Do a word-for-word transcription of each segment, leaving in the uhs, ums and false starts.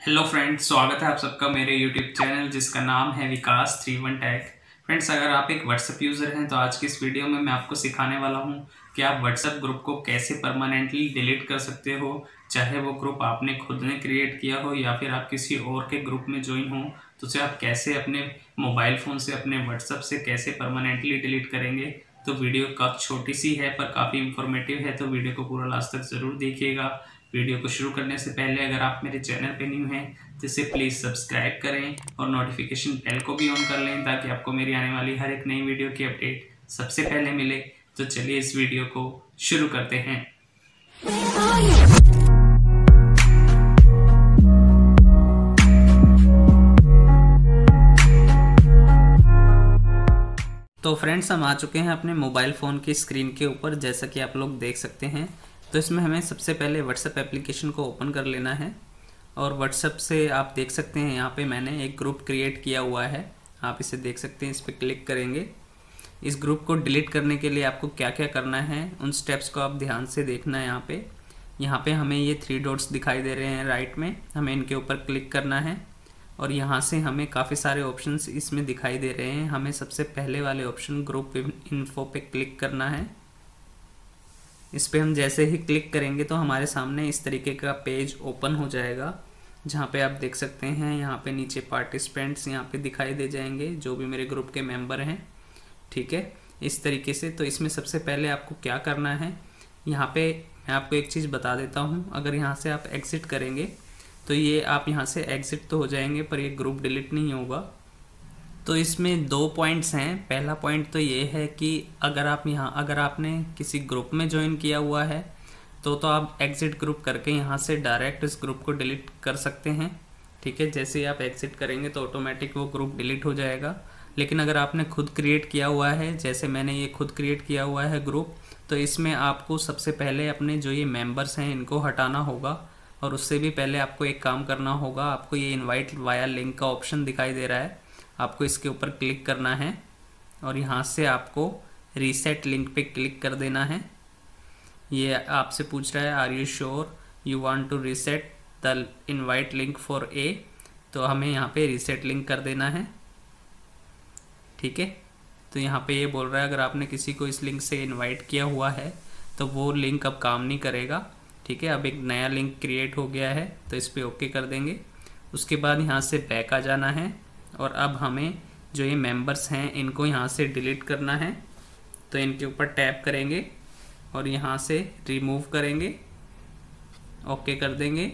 Hello friends, स्वागत है आप सबका मेरे यूट्यूब चैनल जिसका नाम है Vikas three one tech. Friends, अगर आप एक व्हाट्सएप यूज़र हैं तो आज की इस वीडियो में मैं आपको सिखाने वाला हूं कि आप व्हाट्सएप ग्रुप को कैसे परमानेंटली डिलीट कर सकते हो। चाहे वो ग्रुप आपने खुद ने क्रिएट किया हो या फिर आप किसी और के ग्रुप में ज्वाइन हो, तो उसे आप कैसे अपने मोबाइल फ़ोन से अपने व्हाट्सएप से कैसे परमानेंटली डिलीट करेंगे। तो वीडियो काफ़ी छोटी सी है पर काफ़ी इंफॉर्मेटिव है, तो वीडियो को पूरा लास्ट तक ज़रूर देखिएगा। वीडियो को शुरू करने से पहले अगर आप मेरे चैनल पे न्यू हैं तो इसे प्लीज़ सब्सक्राइब करें और नोटिफिकेशन बेल को भी ऑन कर लें ताकि आपको मेरी आने वाली हर एक नई वीडियो की अपडेट सबसे पहले मिले। तो चलिए इस वीडियो को शुरू करते हैं। तो फ्रेंड्स, हम आ चुके हैं अपने मोबाइल फ़ोन की स्क्रीन के ऊपर, जैसा कि आप लोग देख सकते हैं। तो इसमें हमें सबसे पहले व्हाट्सएप एप्लीकेशन को ओपन कर लेना है और व्हाट्सएप से आप देख सकते हैं यहाँ पे मैंने एक ग्रुप क्रिएट किया हुआ है। आप इसे देख सकते हैं, इस पर क्लिक करेंगे। इस ग्रुप को डिलीट करने के लिए आपको क्या क्या करना है उन स्टेप्स को आप ध्यान से देखना है। यहाँ पे यहाँ पे हमें ये थ्री डॉट्स दिखाई दे रहे हैं राइट में, हमें इनके ऊपर क्लिक करना है और यहाँ से हमें काफ़ी सारे ऑप्शंस इसमें दिखाई दे रहे हैं। हमें सबसे पहले वाले ऑप्शन ग्रुप इन्फो पे क्लिक करना है। इस पे हम जैसे ही क्लिक करेंगे तो हमारे सामने इस तरीके का पेज ओपन हो जाएगा, जहाँ पे आप देख सकते हैं यहाँ पे नीचे पार्टिसिपेंट्स यहाँ पे दिखाई दे जाएंगे जो भी मेरे ग्रुप के मेंबर हैं। ठीक है, इस तरीके से। तो इसमें सबसे पहले आपको क्या करना है, यहाँ पे मैं आपको एक चीज़ बता देता हूँ। अगर यहाँ से आप एग्ज़िट करेंगे तो ये आप यहाँ से एग्ज़िट तो हो जाएंगे पर ये ग्रुप डिलीट नहीं होगा। तो इसमें दो पॉइंट्स हैं। पहला पॉइंट तो ये है कि अगर आप यहाँ अगर आपने किसी ग्रुप में ज्वाइन किया हुआ है तो तो आप एग्ज़िट ग्रुप करके यहाँ से डायरेक्ट इस ग्रुप को डिलीट कर सकते हैं। ठीक है, जैसे ही आप एग्ज़िट करेंगे तो ऑटोमेटिक वो ग्रुप डिलीट हो जाएगा। लेकिन अगर आपने खुद क्रिएट किया हुआ है, जैसे मैंने ये खुद क्रिएट किया हुआ है ग्रुप, तो इसमें आपको सबसे पहले अपने जो ये मेम्बर्स हैं इनको हटाना होगा। और उससे भी पहले आपको एक काम करना होगा। आपको ये इन्वाइट वाया लिंक का ऑप्शन दिखाई दे रहा है, आपको इसके ऊपर क्लिक करना है और यहाँ से आपको रीसेट लिंक पे क्लिक कर देना है। ये आपसे पूछ रहा है are you sure you want to reset the invite link for a, तो हमें यहाँ पे रीसेट लिंक कर देना है। ठीक है, तो यहाँ पे ये बोल रहा है अगर आपने किसी को इस लिंक से इनवाइट किया हुआ है तो वो लिंक अब काम नहीं करेगा। ठीक है, अब एक नया लिंक क्रिएट हो गया है तो इस पर ओके कर देंगे। उसके बाद यहाँ से बैक आ जाना है और अब हमें जो ये मेंबर्स हैं इनको यहाँ से डिलीट करना है। तो इनके ऊपर टैप करेंगे और यहाँ से रिमूव करेंगे, ओके कर देंगे।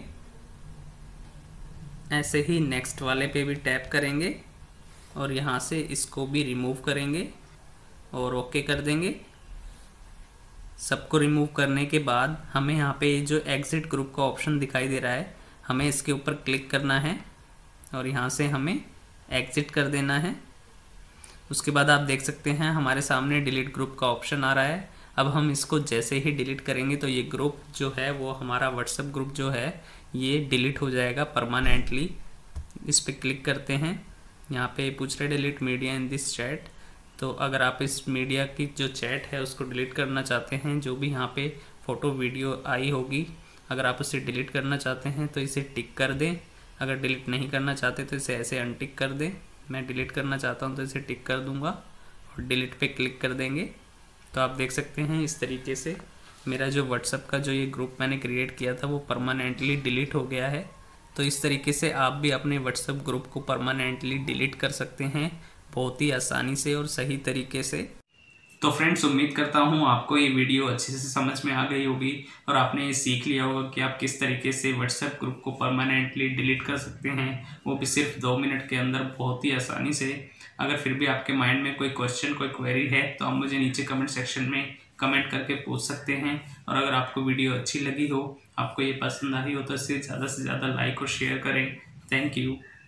ऐसे ही नेक्स्ट वाले पे भी टैप करेंगे और यहाँ से इसको भी रिमूव करेंगे और ओके कर देंगे। सबको रिमूव करने के बाद हमें यहाँ पे जो एग्ज़िट ग्रुप का ऑप्शन दिखाई दे रहा है, हमें इसके ऊपर क्लिक करना है और यहाँ से हमें एग्ज़िट कर देना है। उसके बाद आप देख सकते हैं हमारे सामने डिलीट ग्रुप का ऑप्शन आ रहा है। अब हम इसको जैसे ही डिलीट करेंगे तो ये ग्रुप जो है वो हमारा व्हाट्सएप ग्रुप जो है ये डिलीट हो जाएगा परमानेंटली। इस पर क्लिक करते हैं, यहाँ पे पूछ रहे delete media in this chat. तो अगर आप इस मीडिया की जो चैट है उसको डिलीट करना चाहते हैं, जो भी यहाँ पे फ़ोटो वीडियो आई होगी, अगर आप उसे डिलीट करना चाहते हैं तो इसे टिक कर दें। अगर डिलीट नहीं करना चाहते तो इसे ऐसे अनटिक कर दें। मैं डिलीट करना चाहता हूं तो इसे टिक कर दूंगा और डिलीट पे क्लिक कर देंगे। तो आप देख सकते हैं इस तरीके से मेरा जो व्हाट्सएप का जो ये ग्रुप मैंने क्रिएट किया था वो परमानेंटली डिलीट हो गया है। तो इस तरीके से आप भी अपने व्हाट्सएप ग्रुप को परमानेंटली डिलीट कर सकते हैं, बहुत ही आसानी से और सही तरीके से। तो फ्रेंड्स, उम्मीद करता हूँ आपको ये वीडियो अच्छे से समझ में आ गई होगी और आपने ये सीख लिया होगा कि आप किस तरीके से व्हाट्सएप ग्रुप को परमानेंटली डिलीट कर सकते हैं, वो भी सिर्फ दो मिनट के अंदर बहुत ही आसानी से। अगर फिर भी आपके माइंड में कोई क्वेश्चन कोई क्वेरी है तो आप मुझे नीचे कमेंट सेक्शन में कमेंट करके पूछ सकते हैं। और अगर आपको वीडियो अच्छी लगी हो, आपको ये पसंद आई हो, तो इसे ज़्यादा से ज़्यादा लाइक और शेयर करें। Thank you.